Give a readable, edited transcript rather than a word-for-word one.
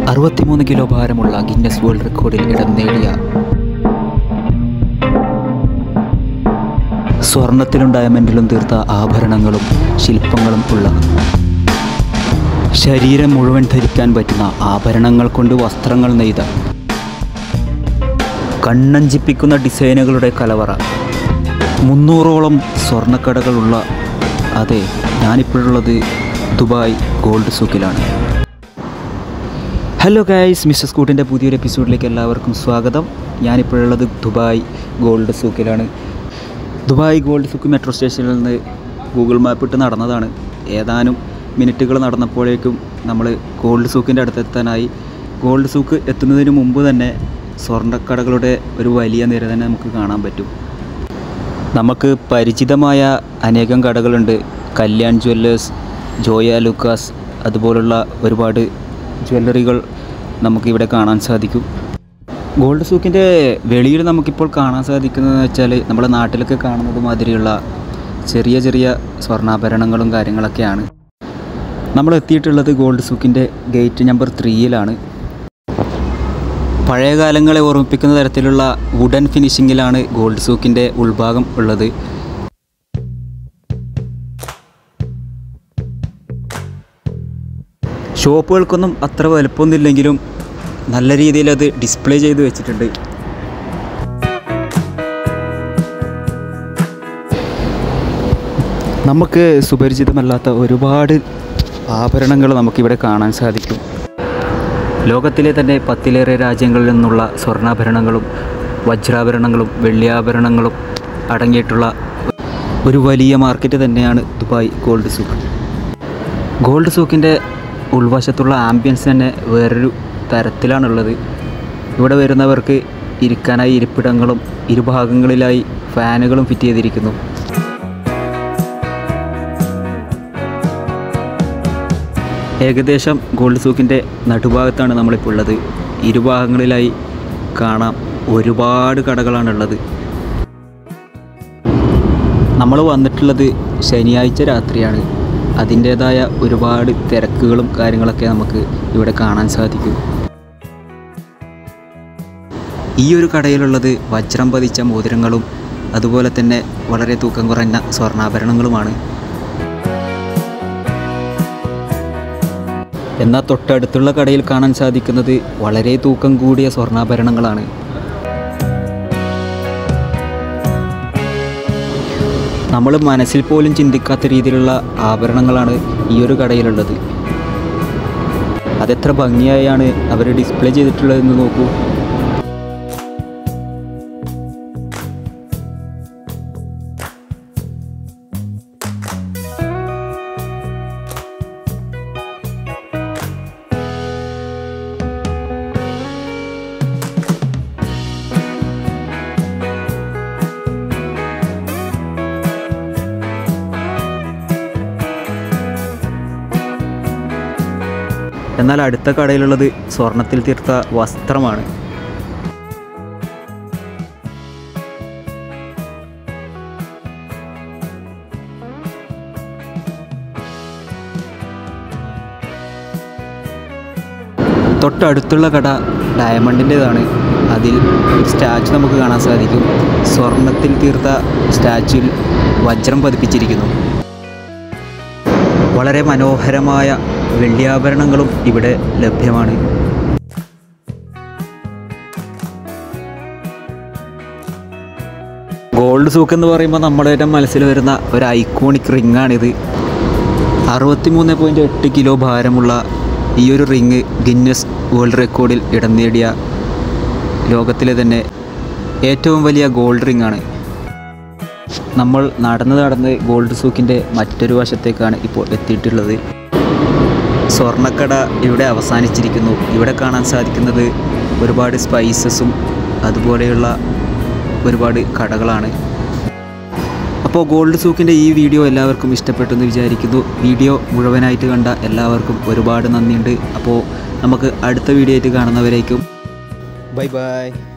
63 kilo ഭാരമുള്ള Guinness world റെക്കോർഡിൽ ഇടം നേടിയ സ്വർണത്തിലും ഡയമണ്ടിലും തീർത്ത ആഭരണങ്ങളും ശില്പങ്ങളും ഉള്ള ശരീരം മുഴുവൻ ധരിക്കാൻ പറ്റുന്ന ആഭരണങ്ങൾ കൊണ്ട് വസ്ത്രങ്ങൾ നെയ്ത കണ്ണഞ്ചിപ്പിക്കുന്ന ഡിസൈനുകളുടെ കലവറ 300ഓളം സ്വർണ്ണക്കടകളുള്ള അതെ, ഞാനിപ്പോഴുള്ളത് ദുബായ് ഗോൾഡ് സൂക്കിലാണ്. ഹലോ ഗൈസ്, മിസ്റ്റർ സ്കൂട്ടിൻ്റെ പുതിയൊരു എപ്പിസോഡിലേക്ക് എല്ലാവർക്കും സ്വാഗതം. ഞാനിപ്പോഴുള്ളത് ദുബായ് ഗോൾഡ് സൂക്കിലാണ്. ദുബായ് ഗോൾഡ് സൂക്ക് മെട്രോ സ്റ്റേഷനിൽ നിന്ന് ഗൂഗിൾ മാപ്പ് ഇട്ട് നടന്നതാണ്. ഏതാനും മിനിറ്റുകൾ നടന്നപ്പോഴേക്കും നമ്മൾ ഗോൾഡ് സൂക്കിൻ്റെ അടുത്തെത്താനായി. ഗോൾഡ് സൂക്ക് എത്തുന്നതിന് മുമ്പ് തന്നെ സ്വർണ്ണക്കടകളുടെ ഒരു വലിയ നിര തന്നെ നമുക്ക് കാണാൻ പറ്റും. നമുക്ക് പരിചിതമായ അനേകം കടകളുണ്ട്. കല്യാൺ ജ്വല്ലേഴ്സ്, ജോയ ലൂക്കാസ്, അതുപോലുള്ള ഒരുപാട് ജ്വല്ലറികൾ നമുക്കിവിടെ കാണാൻ സാധിക്കും. ഗോൾഡ് സൂക്കിൻ്റെ വെളിയിൽ നമുക്കിപ്പോൾ കാണാൻ സാധിക്കുന്നതെന്ന് വെച്ചാൽ നമ്മുടെ നാട്ടിലൊക്കെ കാണുന്നത് മാതിരിയുള്ള ചെറിയ ചെറിയ സ്വർണ്ണാഭരണങ്ങളും കാര്യങ്ങളൊക്കെയാണ്. നമ്മൾ എത്തിയിട്ടുള്ളത് ഗോൾഡ് സൂക്കിൻ്റെ ഗേറ്റ് നമ്പർ 3-ലാണ്. പഴയ കാലങ്ങളെ ഓർമ്മിപ്പിക്കുന്ന തരത്തിലുള്ള വുഡൻ ഫിനിഷിങ്ങിലാണ് ഗോൾഡ് സൂക്കിൻ്റെ ഉൾഭാഗം ഉള്ളത്. ഷോപ്പുകൾക്കൊന്നും അത്ര വലുപ്പമൊന്നുമില്ലെങ്കിലും നല്ല രീതിയിൽ അത് ഡിസ്പ്ലേ ചെയ്ത് വെച്ചിട്ടുണ്ട്. നമുക്ക് സുപരിചിതമല്ലാത്ത ഒരുപാട് ആഭരണങ്ങൾ നമുക്കിവിടെ കാണാൻ സാധിക്കും. ലോകത്തിലെ തന്നെ 10ലേറെ രാജ്യങ്ങളിൽ നിന്നുള്ള സ്വർണ്ണാഭരണങ്ങളും വജ്രാഭരണങ്ങളും വെള്ളിയാഭരണങ്ങളും അടങ്ങിയിട്ടുള്ള ഒരു വലിയ മാർക്കറ്റ് തന്നെയാണ് ദുബായ് ഗോൾഡ് സൂക്ക്. ഗോൾഡ് സൂക്കിൻ്റെ ഉൾവശത്തുള്ള ആംബിയൻസ് തന്നെ വേറൊരു തരത്തിലാണുള്ളത്. ഇവിടെ വരുന്നവർക്ക് ഇരിക്കാനായി ഇരിപ്പിടങ്ങളും ഇരുഭാഗങ്ങളിലായി ഫാനുകളും ഫിറ്റ് ചെയ്തിരിക്കുന്നു. ഏകദേശം ഗോൾഡ് സൂക്കിൻ്റെ നടുഭാഗത്താണ് നമ്മളിപ്പോൾ ഉള്ളത്. ഇരുഭാഗങ്ങളിലായി കാണാം ഒരുപാട് കടകളാണുള്ളത്. നമ്മൾ വന്നിട്ടുള്ളത് ശനിയാഴ്ച രാത്രിയാണ്. അതിൻ്റേതായ ഒരുപാട് തിരക്കുകളും കാര്യങ്ങളൊക്കെ നമുക്ക് ഇവിടെ കാണാൻ സാധിക്കും. ഈ ഒരു കടയിലുള്ളത് വജ്രം പതിച്ച മോതിരങ്ങളും അതുപോലെ തന്നെ വളരെ തൂക്കം കുറഞ്ഞ സ്വർണ്ണാഭരണങ്ങളുമാണ്. എന്നാൽ തൊട്ടടുത്തുള്ള കടയിൽ കാണാൻ സാധിക്കുന്നത് വളരെ തൂക്കം കൂടിയ സ്വർണ്ണാഭരണങ്ങളാണ്. നമ്മൾ മനസ്സിൽ പോലും ചിന്തിക്കാത്ത രീതിയിലുള്ള ആഭരണങ്ങളാണ് ഈ ഒരു കടയിലുള്ളത്. അതെത്ര ഭംഗിയായാണ് അവർ ഡിസ്പ്ലേ ചെയ്തിട്ടുള്ളതെന്ന് നോക്കൂ. എന്നാൽ അടുത്ത കടയിലുള്ളത് സ്വർണത്തിൽ തീർത്ത വസ്ത്രമാണ്. തൊട്ടടുത്തുള്ള കട ഡയമണ്ടിൻ്റേതാണ്. അതിൽ ഒരു സ്റ്റാച്ചു നമുക്ക് കാണാൻ സാധിക്കും. സ്വർണത്തിൽ തീർത്ത സ്റ്റാച്ചുവിൽ വജ്രം പതിപ്പിച്ചിരിക്കുന്നു. വളരെ മനോഹരമായ വെള്ളിയാഭരണങ്ങളും ഇവിടെ ലഭ്യമാണ്. ഗോൾഡ് സൂക്ക് എന്ന് പറയുമ്പോൾ നമ്മുടെ മനസ്സിൽ വരുന്ന ഒരു ഐക്കോണിക് റിങ്ങാണിത്. 63.8 കിലോ ഭാരമുള്ള ഈ ഒരു റിങ് ഗിന്നസ് വേൾഡ് റെക്കോർഡിൽ ഇടം നേടിയ ലോകത്തിലെ തന്നെ ഏറ്റവും വലിയ ഗോൾഡ് റിങ്ങാണ്. നമ്മൾ നടന്ന് ഗോൾഡ് സൂക്കിൻ്റെ മറ്റൊരു വശത്തേക്കാണ് ഇപ്പോൾ എത്തിയിട്ടുള്ളത്. സ്വർണ്ണക്കട ഇവിടെ അവസാനിച്ചിരിക്കുന്നു. ഇവിടെ കാണാൻ സാധിക്കുന്നത് ഒരുപാട് സ്പൈസസും അതുപോലെയുള്ള ഒരുപാട് കടകളാണ്. അപ്പോൾ ഗോൾഡ് സൂക്കിൻ്റെ ഈ വീഡിയോ എല്ലാവർക്കും ഇഷ്ടപ്പെട്ടെന്ന് വിചാരിക്കുന്നു. വീഡിയോ മുഴുവനായിട്ട് കണ്ട എല്ലാവർക്കും ഒരുപാട് നന്ദിയുണ്ട്. അപ്പോൾ നമുക്ക് അടുത്ത വീഡിയോ ആയിട്ട് കാണുന്നവരേക്കും ബൈ ബൈ.